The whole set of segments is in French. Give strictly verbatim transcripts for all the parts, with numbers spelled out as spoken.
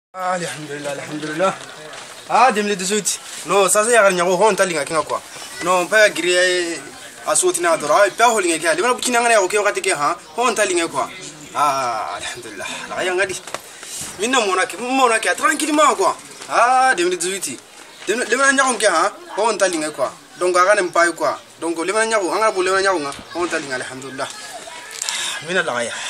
Alhamdulillah, alhamdulillah. Ah, deux mille dix-huit. Non, ça c'est y'a nyako hon talinga kinga quoi. Non, pas gré asouti na dora, pas holinga kia. Limana bukina ngana yako kati ke ha, hon talinga quoi. Ah, alhamdulillah. La yanga di. Minna mona ke, mona ke tranquillement quoi. Ah, deux mille dix-huit. Limana nyako kia ha, hon talinga quoi. Donc aga nem pas quoi. Donc limana nyako, anga bo limana nyako nga, hon talinga alhamdulillah. Minna la ya.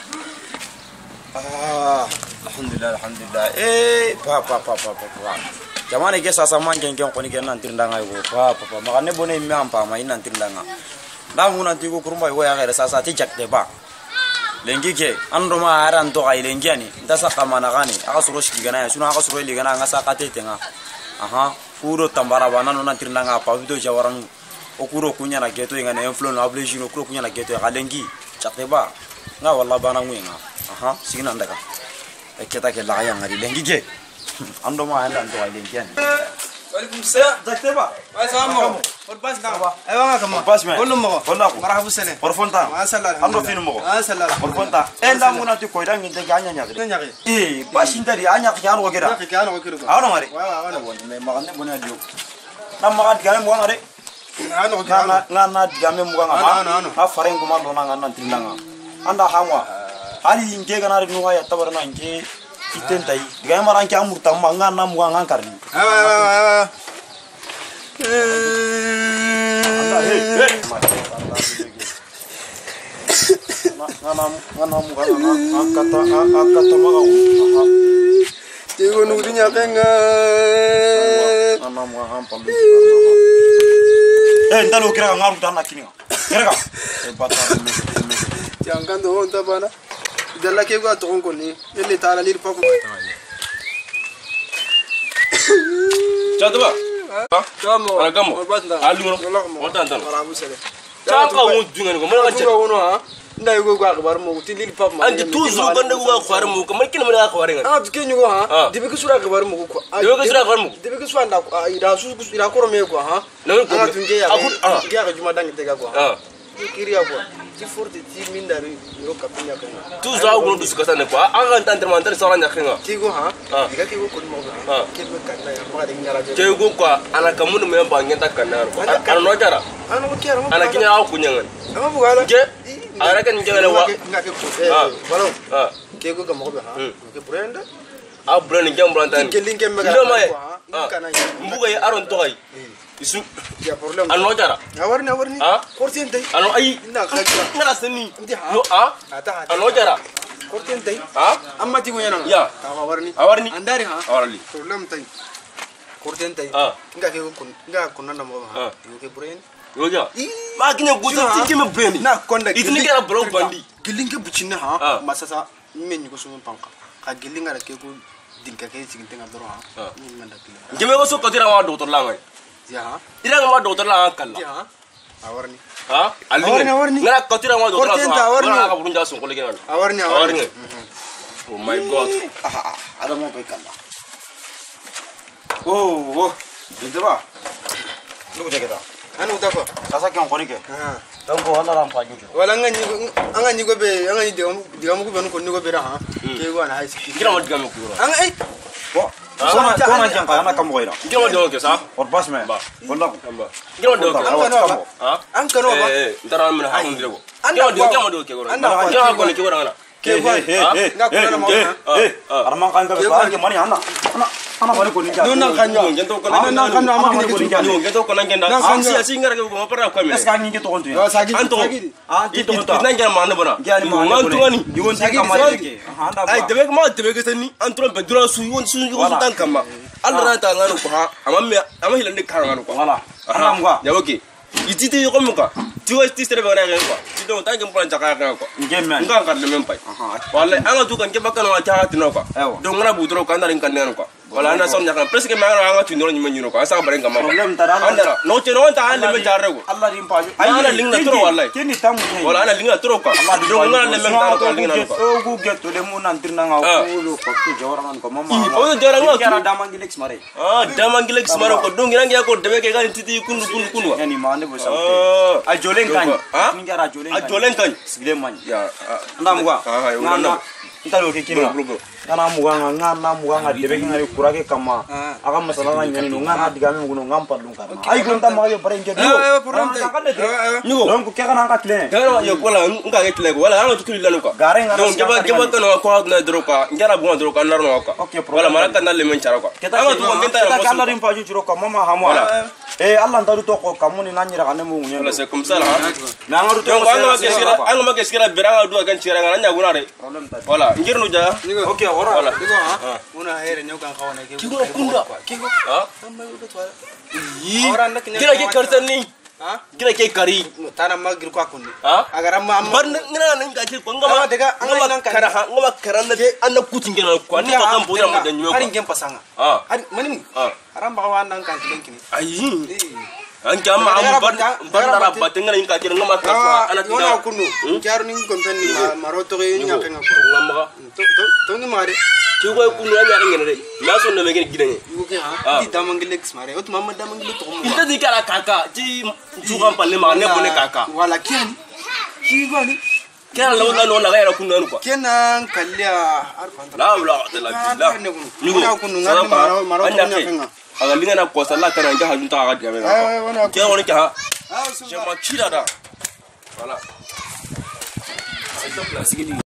Ah, alhamdulillah, alhamdulillah. Eh, pa pa pa pa pa pa. Jamane ke sasa man ken ken koni ken nantir ndanga yo. Pa pa pa. Makane bone mi ampa ma ina nantir ndanga. Da mu nanti ko kurumba yo ya gere sasa ti jakte ba. Lengi ke ando ma aran to ai lengi ani. Ndasa kamana gani. Aka suro shiki gana ya. Suna aka suro ili gana ngasa kate tenga. Aha. Kuro tambara bana no nantir ndanga pa video jawaran okuro kunya na geto ngane influence obligation okuro kunya na geto ya lengi. Jakte ba. Nga walla bana ngwenga. Aha, sigina ndaka. Eketa ke la yang ngari lengi ke. Ando ma anda ando ai lengi ani. Waalaikumsalam. Jakte ba? Assalamu. Or bas da ba. Ay wa kama. Bas me. Kolum mo. Wala ko. Marhabu sene. Porfonta. Ma sallallahu. Ando finu mo. Ma sallallahu. Porfonta. Enda muna ti ko ida nginte ganya nya. Nya nya. Eh, bas indari anya ki anu gera. Ki anu gera. Anu ngari. Wa wa wa. Me magane bona dio. Nam magat game mo ngare. Anu gera. Na na na game mo nganga. Ha fareng ko ma dona ngana tindanga. Anda hamwa. Ali inke kana ri nuwa ya tabarna inke iten tai ga maran ki amurta manga na mu ngan karni ah anda he he ngana ngana mu ngana akata akata maga tego nu dinya kenga ngana mu ngam pambe eh ndalo kira ngaru tan nakini kira ka e batar me jangan do on tabana dalla ke gwa to ko ni ele tala lir pop Chatu ba? Ha? Chamo. Ana kamo. Alu no. Wata antan. Marabu sele. Chaka won dunga ko mana Chaka wono ha. Ndai go gwa akbar mo ti lir pop ma. Andi toujours ganda go akbar mo ko man kin mana akbar ngal. Ah ke nyugo ha. Dibe ke sura akbar mo ko. Dibe ke sura akbar mo. Dibe ke sura nda ida su ida ko me ko ha. Na ko. Ana tunje ya. Akut ah. Ngia ka juma dangi tega ko. Ah. Kiriya ko. Ti forte ti mindari ro kapinya kan. Toujours awu no discuss ne ko. Anga antan mantan sora nya khinga. Ti go ha. Diga ki go ko mo ha. Ke be kan na ya ma da nyara je. Ke go ko ana kamun me ba ngenta kanar ko. Ana no jara. Ana ko kera mo. Ana kinya awu kunyangan. Ama bugala. Ke ana kan ngela wa. Nga ke ko. Eh. Balo. Ah. Ke go ka mo be ha. Ke brand. A brand ngam brand. Ke linke me ga. Ndo ma. Ah. Kana. Mbuga ya aron to ay. Isu Ya problem. ano jara. Awarni awarni. Ah. Korten dai. Ano ay. Ina khaja. Ngara sani. Ndi ha. No ah. Ata ata. Ano jara. Korten dai. Ah. Amma ti go yana. Ya. Awarni. Awarni. Andari ha. Awarli. Problem tai. Korten dai. Ah. Nga ke ko nga ko nanda mo ha. Ke brand. Roja. Ma kinya gusa tiki me brand. Na konda. Itini kera bro bandi. Gilinge bucine ha. Ah. Masasa men ko sumu panka. Ka gilinga ke ko dinka ke cikin tenga doro ha. Ni manda kile. Jeme ko so ko tira wa doctor la ngai. Ya ha. Ira ga ma doctor la kala. Ya ha. Awarni. Ha? Awarni, awarni. Ngara ko tira wa doctor la. Korten ta awarni. Ngara ka burunja so ko le gena. Awarni Awarni. awarni. Oh my god. Ada mo pe kala. oh oh ite ba lu je kita Anu ta ko. sasa ki on koni ke Ha. donc on ram pa ju Wala ngani angani go be angani de digam ko ben ko ni go be ra ha. Ke go na high school. Kira ma diga me ko. Ang ai. ko kona kona jang ka ana kam goira Kira ma diga ke sa. or bas me Ba. wala ko Amba. Kira ma diga ke. Ang kano ba? Ha? Ang kano ba? Eh, ndara men ha mun dirego. Anda Kira ma diga kwa- kira ma diga ke gora. Anda kwa- Kira ko ne ke gora ngana. Ke go. Nga ko na mo ha. eh arman kan ka ba ke mani ana ana ana mani ko ni ja No na kanyo. Ngento ko Ana na kanyo ama Ama ke ko ni tu. jani. ngento ko nangenda. Na Ah, kanyo. si asi ngara ko ma para ko me. es ka ni ke to kontu Wa sagi. Anto. Sagi. ah ti to Itu ta nangena ma na bana. gani ma Man to ni. ni won ta Sagi, kamari sagi. ke anda Ay ba debe ma debe ke tani antro be dura su won su ko Wala. tan kama. Allah ta ngano ko ha. Ama me ama hilande kan ngano ko. wala ana mwa Ya oke. Ititi ko mo ka. Tiwa sti sere ba na ko. Ti do tan ke plan jaka kan ko. ngemme Nga kan le men pai. aha Wallahi anga tu kan ke bakana wa ta tino ko. Ewa. Do ngana bu dro kan darin kan ngano ko. Wala anda som nyakan presque ma ngana anga tu ndoro nyima nyino ko. Asa bare ngama. problem tara Andara no che no ta le me jarre ko. Allah rim pa Ana lingna tro wallahi. kini tamu ne Wala ana linga tro ko. Do ngana le men tar ko linga ko. o gu get to le mun antir na nga Ah. ko lo ko joran ko mama Ih, oh, joran nga kera tu. damangi lex mare Ah, damangile smaro ko do ngira ngia ko debe ke kan titi kun kun kun wa. yani mande bo saute Ah. a jolen kan Ah? ni gara jolen A jolen kan. sigle man Ya. ndam wa Ah, na na ntalo ke kima kana muganga ngana muganga debe ngari kurage kama aga masala na ngani no ngana digame nguno ngampa lunga ay gonta magayo pare nge do nyugo donc ke kana ka tlen kana yo kola nga ke tlen wala anga tutuli lanu ka gare ngana donc jaba jaba kana ko na droka ngara bu droka narno ka wala mara kana le men chara ka anga tu ngenta ta kana rim paju juro ka mama hamwa eh Allah ndaru to ko kamuni nanyira kana mu ngene wala c'est comme ça là na ngaru to ko anga ke skira anga ma ke skira beranga du kan chira ngana nyaguna re wala ngirnu ja okay ora wala una here nyokan khawane ke kigo kunda kigo ha tamma yudo twala ora nak kira ke kartani ha kira ke kari tana magir ko akuni ha agara ma bar ngana nan ka ce ko ngama daga ngama kara ha ngama karan da an kutin gena ko ni ka kan boda mu da nyoka harin gem pasanga ha hari manim ha aram ba wan nan kan kilenkini ayi an jama am bar bar dara batenga ni ka kira ngama ka ana tida ona kunu jaru ni kompen ni maroto re ni ngaka ngako ngama to to ni mare ki ko kunu anya ngene re na so na me gene gidane yuke ha di damangile mare ot mamma damangile to mo ita di kala kaka ji jugan palle ma ne bone kaka wala ken ki bani kena law na no na ga kunu anu ko kenan kallia arfanta la la la la ni ko kunu ngani maro maro to nyaka aga linga na ko sala kana ga hajun ta ga diame na ke woni ka je ma kira da voilà